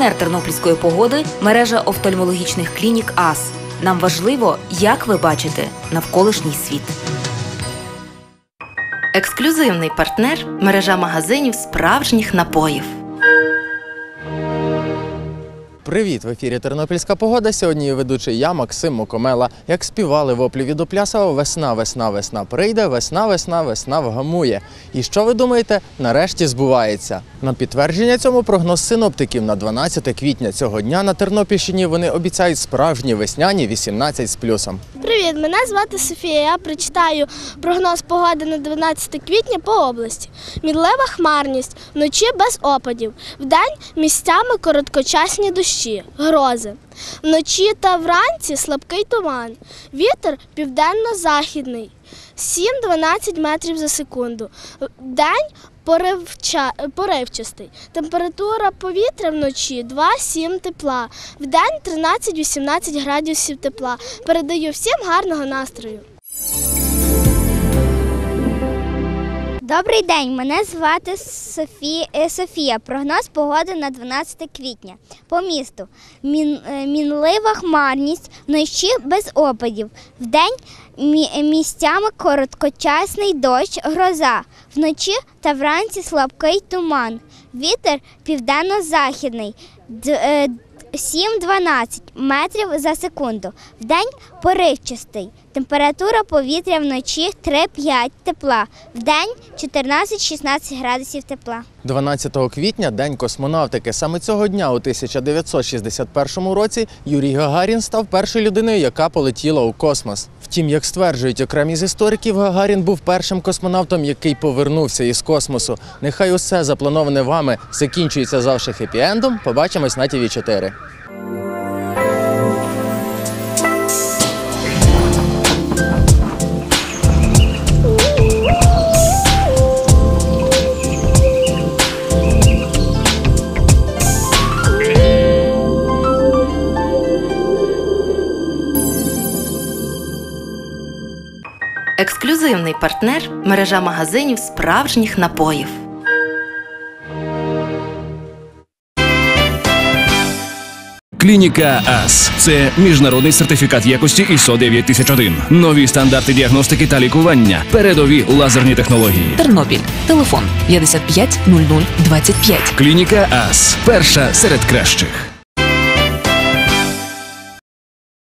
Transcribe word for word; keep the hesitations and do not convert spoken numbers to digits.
Партнер тернопільської погоди – мережа офтальмологічних клінік АС. Нам важливо, як ви бачите навколишній світ. Ексклюзивний партнер – мережа магазинів справжніх напоїв. Привіт! В ефірі «Тернопільська погода». Сьогодні ведучий я, Максим Мокомела. Як співали в оплі від Оплясова: весна, весна, весна прийде, весна, весна, весна вгамує. І що ви думаєте? Нарешті збувається. На підтвердження цьому прогноз синоптиків на дванадцяте квітня цього дня на Тернопільщині вони обіцяють справжні весняні вісімнадцять з плюсом. Привіт, мене звати Софія. Я прочитаю прогноз погоди на дванадцяте квітня по області. Мінлива хмарність, вночі без опадів, вдень місцями короткочасні дощі, грози. Вночі та вранці слабкий туман, вітер південно-західний, сім-дванадцять метрів за секунду. Вдень поривча... поривчастий. Температура повітря вночі два-сім тепла, вдень тринадцять-вісімнадцять градусів тепла. Передаю всім гарного настрою. Добрий день, мене звати Софі... Софія. Прогноз погоди на дванадцяте квітня. По місту. Мін... Мінлива хмарність, вночі без опадів. Вдень мі... місцями короткочасний дощ, гроза. Вночі та вранці слабкий туман. Вітер південно-західний. Д... сім-дванадцять метрів за секунду. Вдень поривчастий. Температура повітря вночі три-п'ять тепла. Вдень чотирнадцять-шістнадцять градусів тепла. дванадцятого квітня – День космонавтики. Саме цього дня у тисяча дев'ятсот шістдесят першому році Юрій Гагарін став першою людиною, яка полетіла у космос. Втім, як стверджують окремі з істориків, Гагарін був першим космонавтом, який повернувся із космосу. Нехай усе заплановане вами закінчується завжди хеппі-ендом. Побачимось на Ті Ві чотири. Ексклюзивний партнер – мережа магазинів справжніх напоїв. Клініка АС – це міжнародний сертифікат якості ай ес о дев'ять тисяч один. Нові стандарти діагностики та лікування. Передові лазерні технології. Тернопіль. Телефон п'ятдесят п'ять нуль нуль двадцять п'ять. Клініка АС – перша серед кращих.